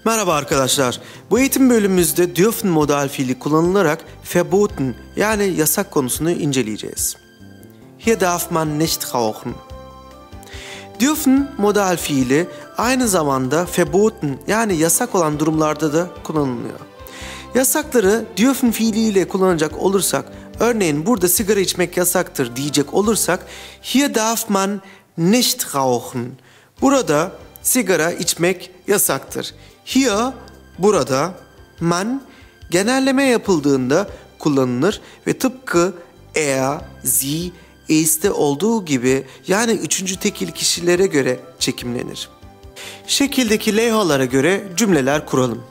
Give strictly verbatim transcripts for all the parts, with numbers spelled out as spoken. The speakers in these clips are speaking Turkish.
Merhaba arkadaşlar. Bu eğitim bölümümüzde dürfen modal fiili kullanılarak verboten yani yasak konusunu inceleyeceğiz. Hier darf man nicht rauchen. Dürfen modal fiili aynı zamanda verboten yani yasak olan durumlarda da kullanılıyor. Yasakları dürfen fiiliyle kullanacak olursak, örneğin burada sigara içmek yasaktır diyecek olursak, hier darf man nicht rauchen. Burada sigara içmek yasaktır. Hier, burada, man, genelleme yapıldığında kullanılır ve tıpkı er, sie, es'te olduğu gibi yani üçüncü tekil kişilere göre çekimlenir. Şekildeki levhalara göre cümleler kuralım.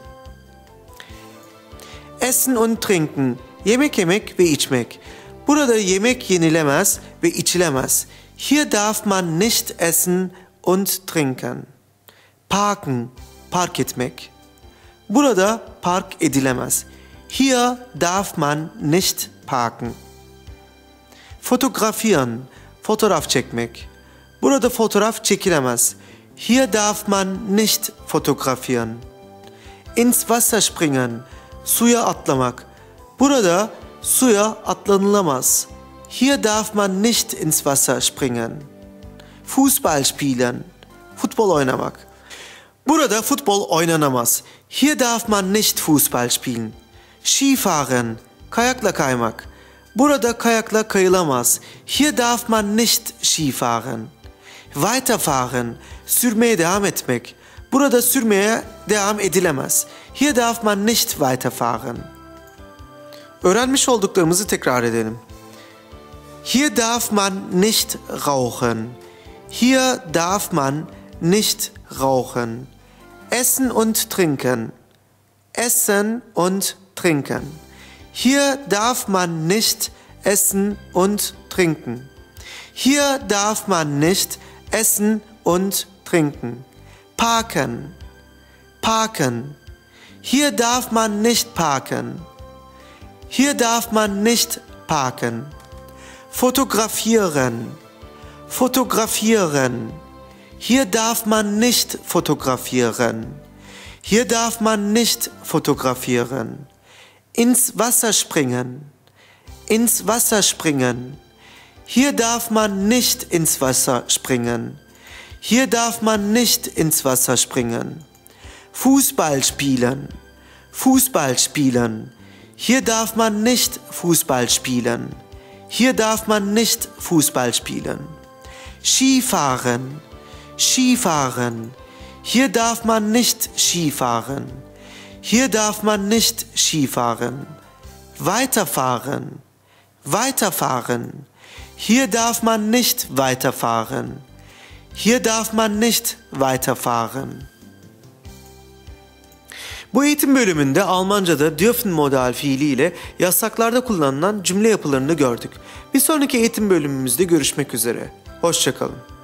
Essen und trinken, yemek yemek ve içmek. Burada yemek yenilemez ve içilemez. Hier darf man nicht essen und trinken. Parken, park etmek. Burada park edilemez. Hier darf man nicht parken. Fotografieren, fotoğraf çekmek. Burada fotoğraf çekilemez. Hier darf man nicht fotografieren. Ins Wasser springen, suya atlamak. Burada suya atlanılamaz. Hier darf man nicht ins Wasser springen. Fußball spielen, futbol oynamak. Burada futbol oynanamaz. Hier darf man nicht Fußball spielen. Skifahren, kayakla kaymak. Burada kayakla kayılamaz. Hier darf man nicht Skifahren. Weiterfahren, sürmeye devam etmek. Burada sürmeye devam edilemez. Hier darf man nicht weiterfahren. Öğrenmiş olduklarımızı tekrar edelim. Hier darf man nicht rauchen. Hier darf man nicht rauchen. Essen und trinken. Essen und trinken. Hier darf man nicht essen und trinken. Hier darf man nicht essen und trinken. Parken. Parken. Hier darf man nicht parken. Hier darf man nicht parken. Fotografieren. Fotografieren. Hier darf man nicht fotografieren. Hier darf man nicht fotografieren. Ins Wasser springen. Ins Wasser springen. Hier darf man nicht ins Wasser springen. Hier darf man nicht ins Wasser springen. Fußball spielen. Fußball spielen. Hier darf man nicht Fußball spielen. Hier darf man nicht Fußball spielen. Skifahren. Skifahren. Hier darf man nicht Skifahren. Hier darf man nicht Skifahren. Weiterfahren. Weiterfahren. Hier darf man nicht weiterfahren. Hier darf man nicht weiterfahren. Bu eğitim bölümünde Almanca'da dürfen modal fiili ile yasaklarda kullanılan cümle yapılarını gördük. Bir sonraki eğitim bölümümüzde görüşmek üzere. Hoşça kalın.